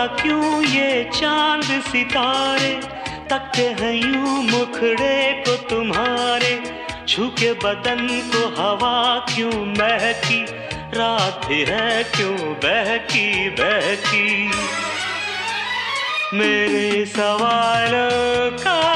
क्यों ये चांद सितारे तकते हैं यूं मुखड़े को तुम्हारे, छू के बदन को हवा क्यों महकी, रात भी है क्यों बहकी बहकी। मेरे सवालों का